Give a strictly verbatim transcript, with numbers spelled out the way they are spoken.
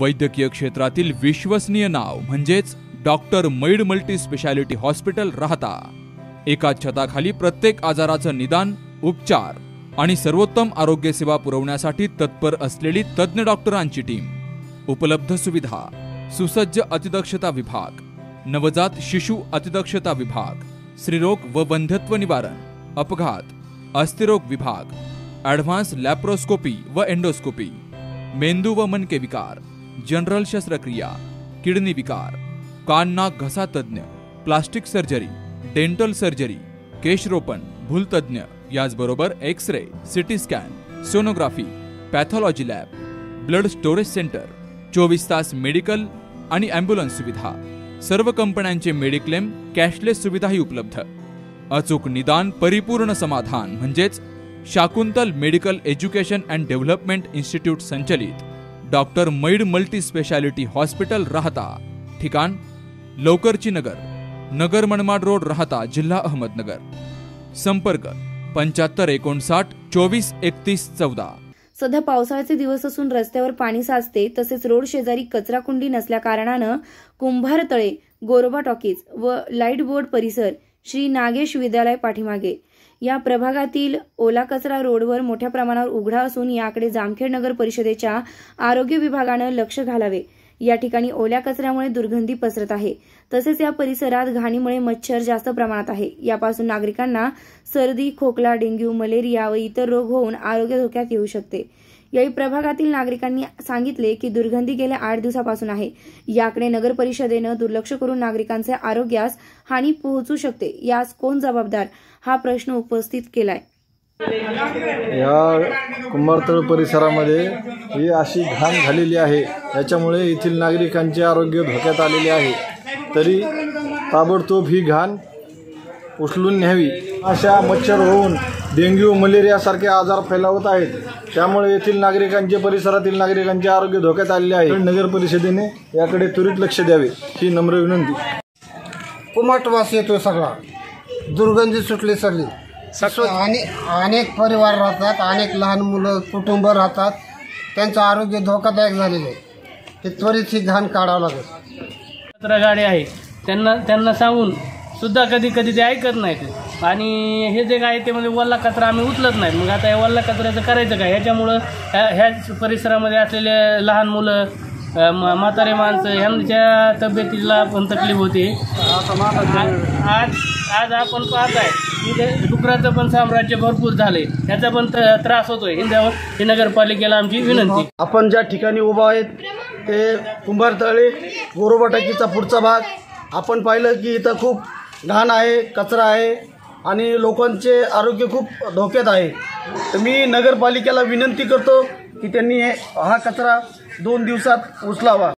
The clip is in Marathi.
वैद्यकीय क्षेत्रातील विश्वसनीय नाव म्हणजेच डॉक्टर मैड मल्टी स्पेशालिटी हॉस्पिटल राहता। एकाच छताखाली प्रत्येक आजाराचं निदान, उपचार आणि सर्वोत्तम आरोग्य सेवा पुरवण्यासाठी तत्पर असलेली तज्ञ डॉक्टरांची टीम। उपलब्ध सुविधा: सुसज्ज अतिदक्षता विभाग, नवजात शिशु अतिदक्षता विभाग, स्त्रीरोग व वंध्यत्व निवारण, अपघात, अस्थिरोग विभाग, ॲडव्हान्स लॅप्रोस्कोपी व एंडोस्कोपी, मेंदू व मनके विकार, जनरल शस्त्रक्रिया, किडनी विकार, कान नाक घसा तज्ञ, प्लास्टिक सर्जरी, डेंटल सर्जरी, केशरोपण, भूलतज्ञ, याचबरोबर x ray, CT scan, sonography, pathology lab, blood storage centre, चोवीस तास मेडिकल आणि ॲम्ब्युलन्स सुविधा, सर्व कंपन्यांचे मेडिक्लेम कॅशलेस सुविधाही उपलब्ध। अचूक निदान, परिपूर्ण समाधान म्हणजेच Shakuntal medical education and development institute संचलित डॉक्टर मैड मल्टी स्पेशालिटी हॉस्पिटल राहता। ठिकाण: लवकरची नगर, नगर मनमाड रोड राहता, जिल्हा अहमदनगर। संपर्क: पंच्याहत्तर एकोणसाठ चोवीस एकतीस चौदा। सध्या पावसाळ्याचे दिवस असून रस्त्यावर पाणी साचते, तसेच रोड शेजारी कचरा कुंडी नसल्या कारणानं कुंभारतळे, गोरोबा टॉकीज व लाईट बोर्ड परिसर, श्री नागेश विद्यालय पाठीमागे या प्रभागातील ओला कचरा रोडवर मोठ्या प्रमाणावर उघडा असून याकडे जामखेड नगर परिषदेच्या आरोग्य विभागानं लक्ष घालावे। या ठिकाणी ओल्या कचऱ्यामुळे दुर्गंधी पसरत आहे, तसेच या परिसरात घाणीमुळे मच्छर जास्त प्रमाणात आहे। यापासून नागरिकांना सर्दी, खोकला, डेंग्यू, मलेरिया व इतर रोग होऊन आरोग्य धोक्यात येऊ शकते। याही प्रभागातील नागरिकांनी सांगितले की दुर्गंधी गेल्या आठ दिवसापासून आहे। याकडे नगर परिषदेनं दुर्लक्ष करून नागरिकांच्या आरोग्यास हानी पोहोचू शकते। यास कोण जबाबदार, हा प्रश्न उपस्थित केलाय। या कुंभारतळ परिसरामध्ये ही अशी घाण झालेली आहे, याच्यामुळे येथील नागरिकांचे आरोग्य धोक्यात आलेले आहे। तरी ताबडतोब ही घाण उचलून न्यावी। अशा मच्छर होऊन डेंग्यू, मलेरिया सारखे आजार फैलावत आहेत, त्यामुळे येथील नागरिकांचे, परिसरातील नागरिकांचे आरोग्य धोक्यात आलेले आहे। नगर परिषदेने याकडे त्वरित लक्ष द्यावे ही नम्र विनंती। कुमाटवास येतोय सगळा, दुर्गंधी सुटली सगळी। आणि अनेक परिवार राहतात, अनेक लहान मुलं कुटुंब राहतात, त्यांचं आरोग्य धोकादायक झालेलं आहे। ते त्वरित ही घाण काढावं लागेल। कचरा गाडी आहे, त्यांना त्यांना सांगून सुद्धा कधी कधी ते ऐकत नाहीत आणि हे जे काय ते म्हणजे वल्ला कचरा आम्ही उचलत नाही। मग आता या वल्ला कचऱ्याचं करायचं काय? ह्याच्यामुळं ह्या ह्या परिसरामध्ये असलेले लहान मुलं, म्हातारे माणसं यांच्या तब्येतीला पण तकलीफ होते। आज आज आपण पाहताय की डुकराचं पण साम्राज्य भरपूर झालंय, ह्याचा पण त्रास होतोय। ही नगरपालिकेला आमची विनंती। आपण ज्या ठिकाणी उभा आहेत ते कुंभारतळे, गोरोबा टाकीचा पुढचा भाग। आपण पाहिलं की इथं खूप घाण आहे, कचरा आहे आणि लोकांचे आरोग्य खूप धोक्यात आहे। तर मी नगरपालिकेला विनंती करतो की त्यांनी हा कचरा दोन दिवसात उचलावा।